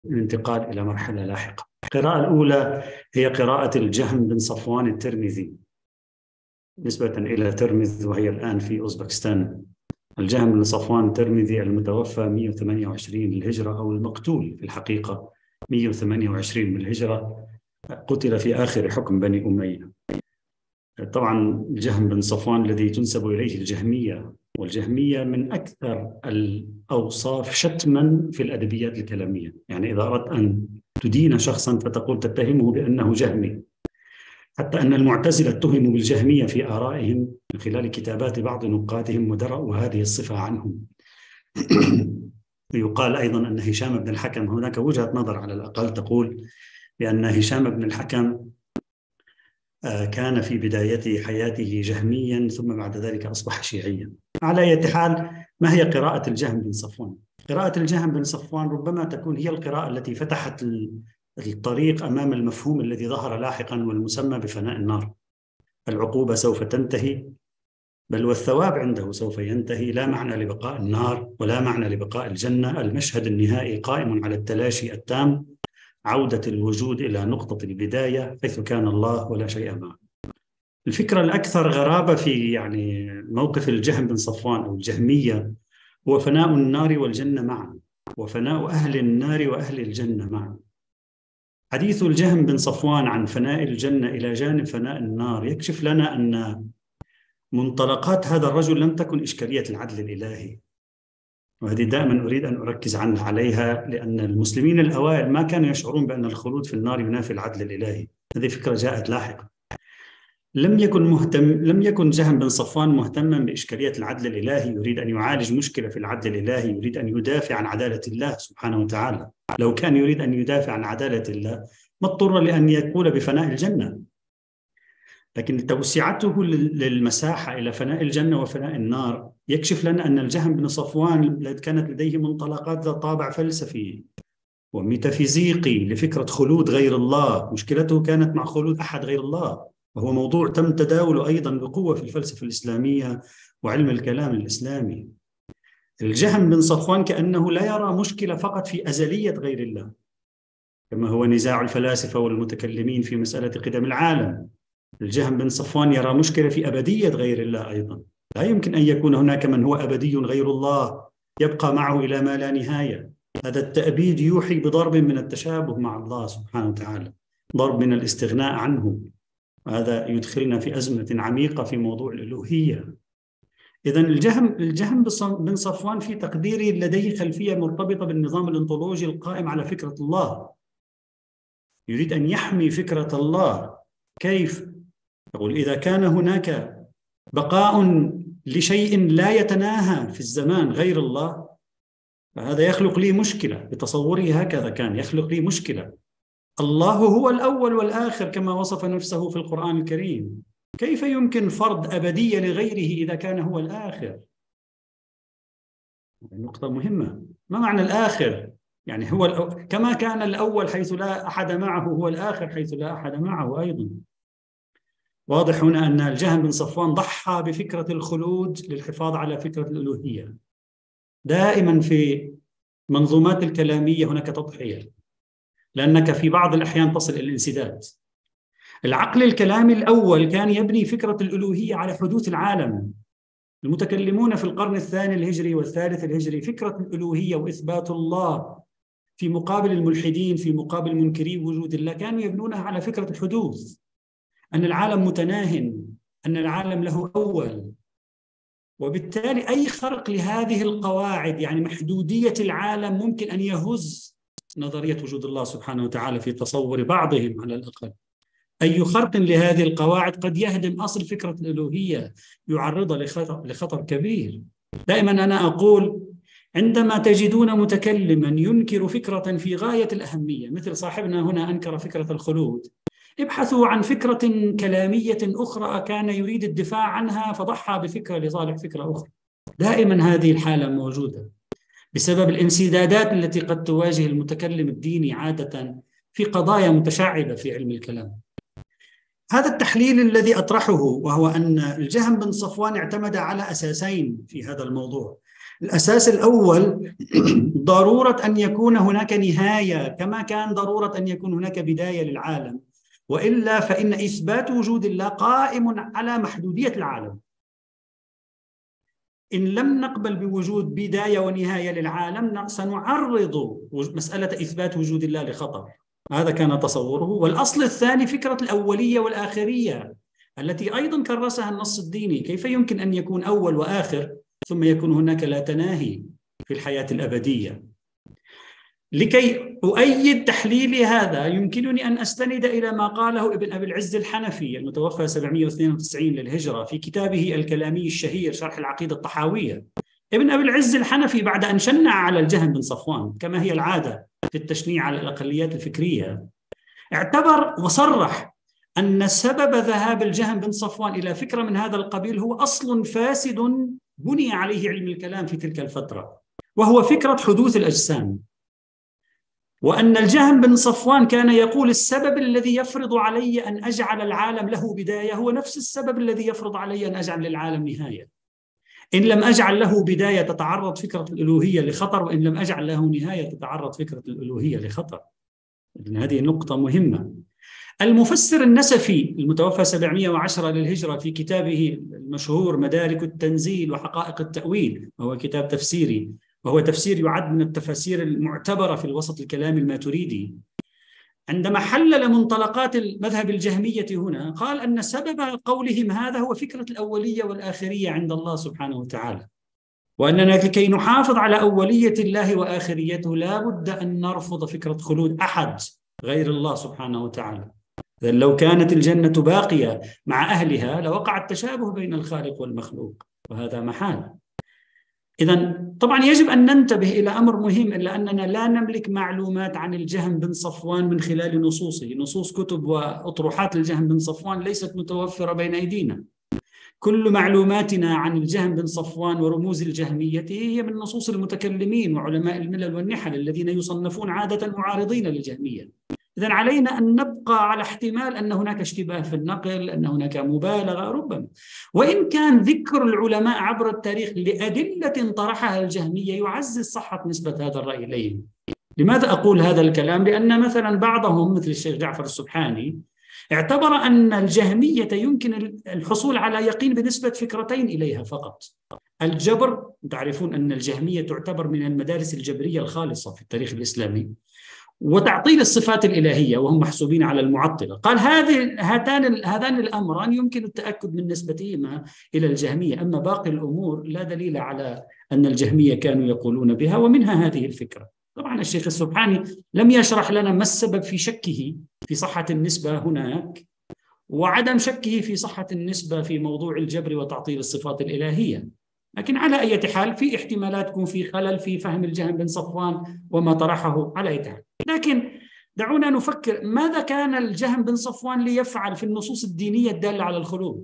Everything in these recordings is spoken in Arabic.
الانتقال إلى مرحلة لاحقة. القراءة الأولى هي قراءة الجهم بن صفوان الترمذي نسبة إلى ترمذ، وهي الآن في أوزبكستان. الجهم بن صفوان الترمذي المتوفى 128 للهجرة، أو المقتول في الحقيقة 128 من الهجرة، قتل في آخر حكم بني أمية. طبعا الجهم بن صفوان الذي تنسب إليه الجهمية، والجهمية من أكثر الأوصاف شتما في الأدبيات الكلامية. يعني إذا أردت أن تدين شخصا فتقول تتهمه بأنه جهمي، حتى أن المعتزلة اتهموا بالجهمية في آرائهم من خلال كتابات بعض نقادهم ودرأوا هذه الصفة عنهم. يقال أيضا أن هشام بن الحكم، هناك وجهة نظر على الأقل تقول بأن هشام بن الحكم كان في بداية حياته جهميا، ثم بعد ذلك أصبح شيعيا. على أي حال، ما هي قراءة الجهم بن صفوان؟ قراءة الجهم بن صفوان ربما تكون هي القراءة التي فتحت الطريق أمام المفهوم الذي ظهر لاحقا والمسمى بفناء النار. العقوبة سوف تنتهي، بل والثواب عنده سوف ينتهي، لا معنى لبقاء النار ولا معنى لبقاء الجنة. المشهد النهائي قائم على التلاشي التام، عودة الوجود إلى نقطة البداية حيث كان الله ولا شيء معه. الفكرة الأكثر غرابة في موقف الجهم بن صفوان أو الجهمية هو فناء النار والجنة معا، وفناء أهل النار وأهل الجنة معا. حديث الجهم بن صفوان عن فناء الجنة إلى جانب فناء النار يكشف لنا أن منطلقات هذا الرجل لم تكن إشكالية العدل الإلهي، وهذه دائما أريد أن أركز عليها، لأن المسلمين الأوائل ما كانوا يشعرون بأن الخلود في النار ينافي العدل الإلهي. هذه فكرة جاءت لاحقا. لم يكن جهم بن صفوان مهتما بإشكالية العدل الإلهي، يريد أن يعالج مشكلة في العدل الإلهي، يريد أن يدافع عن عدالة الله سبحانه وتعالى. لو كان يريد أن يدافع عن عدالة الله ما اضطر لأن يقول بفناء الجنة، لكن توسعته للمساحة إلى فناء الجنة وفناء النار يكشف لنا أن الجهم بن صفوان كانت لديه منطلقات ذات طابع فلسفي وميتافيزيقي لفكرة خلود غير الله. مشكلته كانت مع خلود أحد غير الله، وهو موضوع تم تداوله أيضا بقوة في الفلسفة الإسلامية وعلم الكلام الإسلامي. الجهم بن صفوان كأنه لا يرى مشكلة فقط في أزلية غير الله، كما هو نزاع الفلاسفة والمتكلمين في مسألة قدم العالم. الجهم بن صفوان يرى مشكلة في أبدية غير الله أيضا. لا يمكن أن يكون هناك من هو أبدي غير الله يبقى معه إلى ما لا نهاية. هذا التأبيد يوحي بضرب من التشابه مع الله سبحانه وتعالى، ضرب من الاستغناء عنه. هذا يدخلنا في أزمة عميقة في موضوع الألوهية. إذن الجهم بن صفوان في تقديري لديه خلفية مرتبطة بالنظام الأنطولوجي القائم على فكرة الله، يريد أن يحمي فكرة الله. كيف؟ يقول إذا كان هناك بقاء لشيء لا يتناهى في الزمان غير الله، فهذا يخلق لي مشكلة. بتصوري هكذا كان يخلق لي مشكلة. الله هو الأول والآخر كما وصف نفسه في القرآن الكريم، كيف يمكن فرض أبدية لغيره إذا كان هو الآخر؟ نقطة مهمة. ما معنى الآخر؟ يعني هو كما كان الأول حيث لا أحد معه، هو الآخر حيث لا أحد معه أيضا. واضح هنا أن الجهم بن صفوان ضحى بفكرة الخلود للحفاظ على فكرة الألوهية. دائما في منظومات الكلامية هناك تضحية، لأنك في بعض الأحيان تصل إلى الانسداد. العقل الكلامي الأول كان يبني فكرة الألوهية على حدوث العالم. المتكلمون في القرن الثاني الهجري والثالث الهجري فكرة الألوهية وإثبات الله في مقابل الملحدين، في مقابل منكري وجود الله، كانوا يبنونها على فكرة الحدوث، أن العالم متناهٍ، أن العالم له أول، وبالتالي أي خرق لهذه القواعد، يعني محدودية العالم، ممكن أن يهز نظرية وجود الله سبحانه وتعالى في تصور بعضهم على الأقل. أي خرق لهذه القواعد قد يهدم أصل فكرة الألوهية، يعرضها لخطر كبير. دائما أنا أقول عندما تجدون متكلما ينكر فكرة في غاية الأهمية مثل صاحبنا هنا أنكر فكرة الخلود، ابحثوا عن فكرة كلامية أخرى كان يريد الدفاع عنها فضحى بفكرة لصالح فكرة أخرى. دائما هذه الحالة موجودة بسبب الانسدادات التي قد تواجه المتكلم الديني عادة في قضايا متشعبة في علم الكلام. هذا التحليل الذي أطرحه، وهو أن الجهم بن صفوان اعتمد على أساسين في هذا الموضوع. الأساس الأول ضرورة أن يكون هناك نهاية، كما كان ضرورة أن يكون هناك بداية للعالم، وإلا فإن إثبات وجود الله قائم على محدودية العالم. إن لم نقبل بوجود بداية ونهاية للعالم سنعرض مسألة إثبات وجود الله لخطر. هذا كان تصوره. والأصل الثاني فكرة الأولية والآخرية التي أيضا كرسها النص الديني. كيف يمكن أن يكون أول وآخر ثم يكون هناك لا تناهي في الحياة الأبدية؟ لكي أؤيد تحليلي هذا يمكنني أن أستند إلى ما قاله ابن أبي العز الحنفي المتوفى 792 للهجرة في كتابه الكلامي الشهير شرح العقيدة الطحاوية. ابن أبي العز الحنفي بعد أن شنع على الجهم بن صفوان كما هي العادة في التشنيع على الأقليات الفكرية، اعتبر وصرح أن سبب ذهاب الجهم بن صفوان إلى فكرة من هذا القبيل هو أصل فاسد بني عليه علم الكلام في تلك الفترة، وهو فكرة حدوث الأجسام. وأن الجهم بن صفوان كان يقول السبب الذي يفرض علي أن أجعل العالم له بداية هو نفس السبب الذي يفرض علي أن أجعل للعالم نهاية. إن لم أجعل له بداية تتعرض فكرة الألوهية لخطر، وإن لم أجعل له نهاية تتعرض فكرة الألوهية لخطر. هذه نقطة مهمة. المفسر النسفي المتوفى 710 للهجرة في كتابه المشهور مدارك التنزيل وحقائق التأويل، وهو كتاب تفسيري، وهو تفسير يعد من التفاسير المعتبرة في الوسط الكلامي الماتريدي، عندما حلل منطلقات المذهب الجهمية هنا قال أن سبب قولهم هذا هو فكرة الأولية والآخرية عند الله سبحانه وتعالى، وأننا لكي نحافظ على أولية الله وآخريته لا بد أن نرفض فكرة خلود أحد غير الله سبحانه وتعالى. لو كانت الجنة باقية مع أهلها لوقع التشابه بين الخالق والمخلوق، وهذا محال. إذن طبعا يجب أن ننتبه إلى أمر مهم، إلا أننا لا نملك معلومات عن الجهم بن صفوان من خلال نصوصه. نصوص كتب وأطروحات الجهم بن صفوان ليست متوفرة بين أيدينا. كل معلوماتنا عن الجهم بن صفوان ورموز الجهمية هي من نصوص المتكلمين وعلماء الملل والنحل الذين يصنفون عادة معارضين للجهمية. إذن علينا أن نبقى على احتمال أن هناك اشتباه في النقل، أن هناك مبالغة ربما، وإن كان ذكر العلماء عبر التاريخ لأدلة طرحها الجهمية يعزز صحة نسبة هذا الرأي إليهم. لماذا أقول هذا الكلام؟ لأن مثلا بعضهم مثل الشيخ جعفر السبحاني اعتبر أن الجهمية يمكن الحصول على يقين بنسبة فكرتين إليها فقط: الجبر، تعرفون أن الجهمية تعتبر من المدارس الجبرية الخالصة في التاريخ الإسلامي، وتعطيل الصفات الإلهية وهم محسوبين على المعطلة. قال هذان الأمران يمكن التأكد من نسبتهما إلى الجهمية، أما باقي الأمور لا دليل على أن الجهمية كانوا يقولون بها، ومنها هذه الفكرة. طبعا الشيخ السبحاني لم يشرح لنا ما السبب في شكه في صحة النسبة هناك، وعدم شكه في صحة النسبة في موضوع الجبر وتعطيل الصفات الإلهية. لكن على أي حال في احتمالات يكون في خلل في فهم الجهم بن صفوان وما طرحه على أي حال. لكن دعونا نفكر ماذا كان الجهم بن صفوان ليفعل في النصوص الدينية الدالة على الخلود؟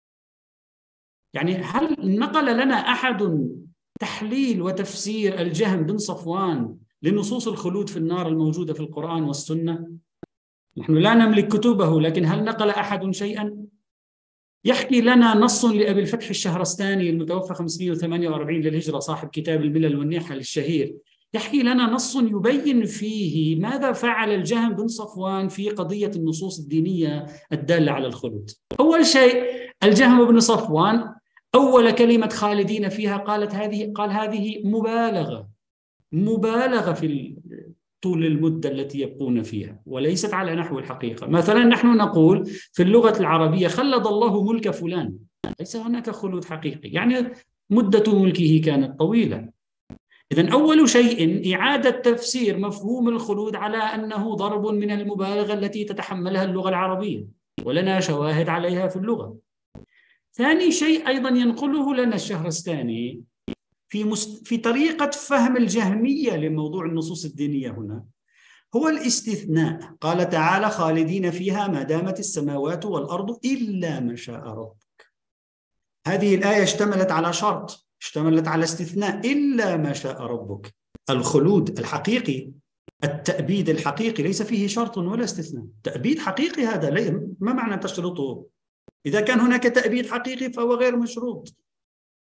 يعني هل نقل لنا أحد تحليل وتفسير الجهم بن صفوان لنصوص الخلود في النار الموجودة في القرآن والسنة؟ نحن لا نملك كتبه، لكن هل نقل أحد شيئا؟ يحكي لنا نص لأبي الفتح الشهرستاني المتوفى 548 للهجرة صاحب كتاب الملل والنحل الشهير، يحكي لنا نص يبين فيه ماذا فعل الجهم بن صفوان في قضية النصوص الدينية الدالة على الخلود. أول شيء الجهم بن صفوان أول كلمة خالدين فيها قال هذه مبالغة في طول المدة التي يبقون فيها، وليست على نحو الحقيقة. مثلا نحن نقول في اللغة العربية خلد الله ملك فلان، ليس هناك خلود حقيقي، يعني مدة ملكه كانت طويلة. إذن أول شيء إعادة تفسير مفهوم الخلود على أنه ضرب من المبالغة التي تتحملها اللغة العربية، ولنا شواهد عليها في اللغة. ثاني شيء أيضا ينقله لنا الشهرستاني في طريقة فهم الجهمية لموضوع النصوص الدينية هنا هو الاستثناء. قال تعالى خالدين فيها ما دامت السماوات والأرض إلا ما شاء ربك. هذه الآية اشتملت على شرط، اشتملت على استثناء، إلا ما شاء ربك. الخلود الحقيقي، التأبيد الحقيقي ليس فيه شرط ولا استثناء. تأبيد حقيقي هذا ما معنى تشرطه؟ إذا كان هناك تأبيد حقيقي فهو غير مشروط.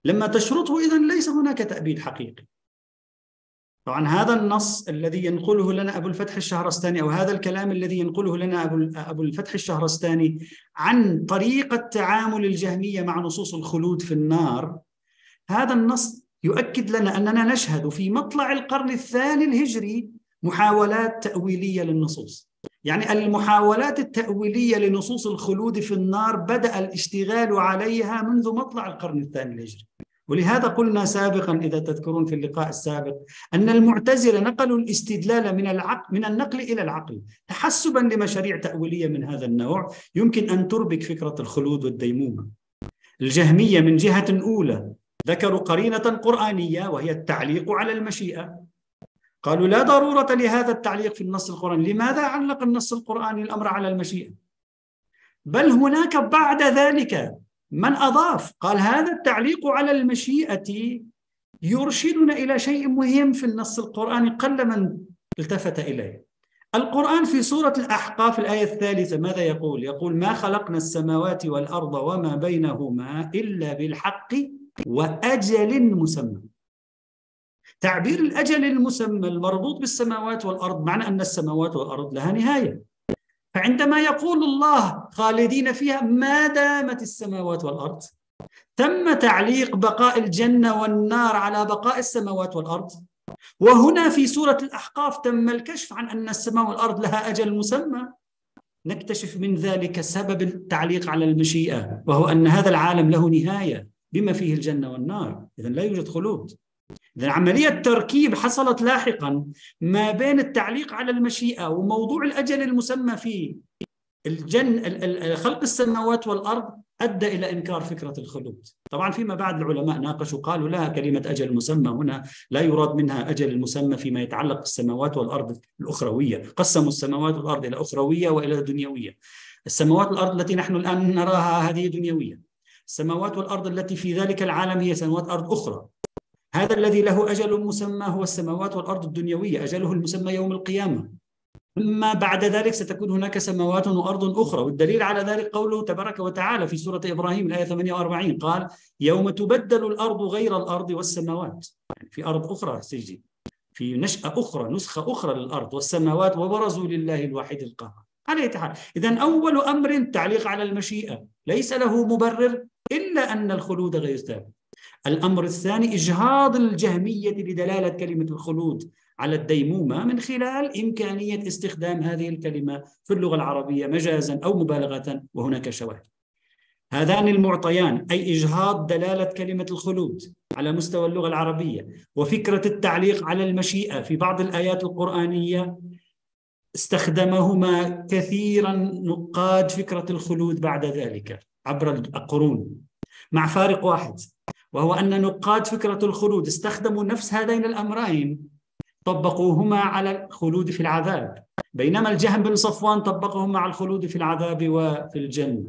لما تشرطه إذن ليس هناك تأبيد حقيقي. طبعا هذا النص الذي ينقله لنا أبو الفتح الشهرستاني، أو هذا الكلام الذي ينقله لنا أبو الفتح الشهرستاني عن طريقة تعامل الجهمية مع نصوص الخلود في النار، هذا النص يؤكد لنا أننا نشهد في مطلع القرن الثاني الهجري محاولات تأويلية للنصوص. يعني المحاولات التأويلية لنصوص الخلود في النار بدأ الاشتغال عليها منذ مطلع القرن الثاني الهجري. ولهذا قلنا سابقا إذا تذكرون في اللقاء السابق أن المعتزلة نقلوا الاستدلال من النقل إلى العقل تحسبا لمشاريع تأويلية من هذا النوع يمكن أن تربك فكرة الخلود والديمومة. الجهمية من جهة أولى ذكروا قرينة قرآنية وهي التعليق على المشيئة، قالوا لا ضرورة لهذا التعليق في النص القرآني. لماذا علق النص القرآني الأمر على المشيئة؟ بل هناك بعد ذلك من أضاف قال هذا التعليق على المشيئة يرشدنا إلى شيء مهم في النص القرآني قل من التفت إليه. القرآن في سورة الأحقاف الآية الثالثة ماذا يقول؟ يقول ما خلقنا السماوات والأرض وما بينهما إلا بالحق وأجل مسمى. تعبير الأجل المسمى المربوط بالسماوات والأرض معنى أن السماوات والأرض لها نهاية، فعندما يقول الله خالدين فيها ما دامت السماوات والأرض، تم تعليق بقاء الجنة والنار على بقاء السماوات والأرض. وهنا في سورة الأحقاف تم الكشف عن أن السماء والأرض لها أجل مسمى. نكتشف من ذلك سبب التعليق على المشيئة، وهو أن هذا العالم له نهاية بما فيه الجنة والنار، إذن لا يوجد خلود. إذن عملية تركيب حصلت لاحقا ما بين التعليق على المشيئة وموضوع الأجل المسمى في خلق السماوات والأرض أدى إلى إنكار فكرة الخلود. طبعا فيما بعد العلماء ناقشوا قالوا لا، كلمة أجل مسمى هنا لا يراد منها أجل المسمى فيما يتعلق بالسماوات والأرض الأخروية. قسموا السماوات والأرض إلى أخروية وإلى دنيوية. السماوات والأرض التي نحن الآن نراها هذه دنيوية، السماوات والأرض التي في ذلك العالم هي سماوات أرض أخرى. هذا الذي له أجل مسمى هو السماوات والأرض الدنيوية، أجله المسمى يوم القيامة. أما بعد ذلك ستكون هناك سماوات وأرض أخرى، والدليل على ذلك قوله تبارك وتعالى في سورة إبراهيم الآية 48 قال يوم تبدل الأرض غير الأرض والسماوات، يعني في أرض أخرى سيجي، في نشأة أخرى، نسخة أخرى للأرض والسماوات وبرزوا لله الواحد القهار. على أي حال إذن أول أمر التعليق على المشيئة ليس له مبرر إلا أن الخلود غير ثابت. الأمر الثاني إجهاض الجهمية لدلالة كلمة الخلود على الديمومة من خلال إمكانية استخدام هذه الكلمة في اللغة العربية مجازا أو مبالغة، وهناك شواهد. هذان المعطيان أي إجهاض دلالة كلمة الخلود على مستوى اللغة العربية وفكرة التعليق على المشيئة في بعض الآيات القرآنية استخدمهما كثيرا نقاد فكرة الخلود بعد ذلك عبر القرون، مع فارق واحد، وهو أن نقاد فكرة الخلود استخدموا نفس هذين الأمرين طبقوهما على الخلود في العذاب، بينما الجهم بن صفوان طبقهما على الخلود في العذاب وفي الجنة.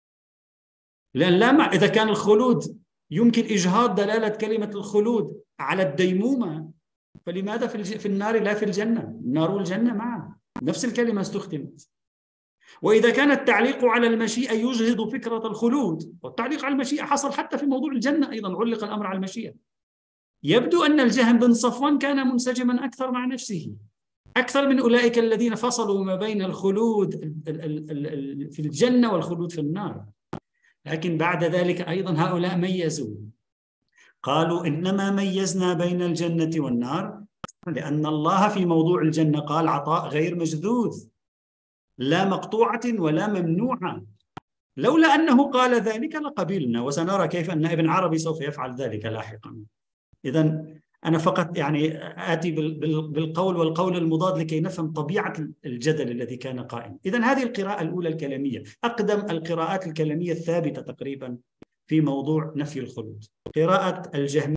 لأن إذا كان الخلود يمكن إجهاض دلالة كلمة الخلود على الديمومة، فلماذا في النار لا في الجنة؟ النار والجنة معا نفس الكلمة استخدمت. وإذا كان التعليق على المشيئة يجهض فكرة الخلود، والتعليق على المشيئة حصل حتى في موضوع الجنة أيضا، علق الأمر على المشيئة. يبدو أن الجهم بن صفوان كان منسجما أكثر مع نفسه، أكثر من أولئك الذين فصلوا ما بين الخلود في الجنة والخلود في النار. لكن بعد ذلك أيضا هؤلاء ميزوا، قالوا إنما ميزنا بين الجنة والنار لأن الله في موضوع الجنة قال عطاء غير مجذوذ، لا مقطوعة ولا ممنوعة. لولا أنه قال ذلك لقبلنا، وسنرى كيف أن ابن عربي سوف يفعل ذلك لاحقا. إذن أنا فقط يعني آتي بالقول والقول المضاد لكي نفهم طبيعة الجدل الذي كان قائم. إذن هذه القراءة الأولى الكلامية، أقدم القراءات الكلامية الثابتة تقريبا في موضوع نفي الخلود، قراءة الجهمية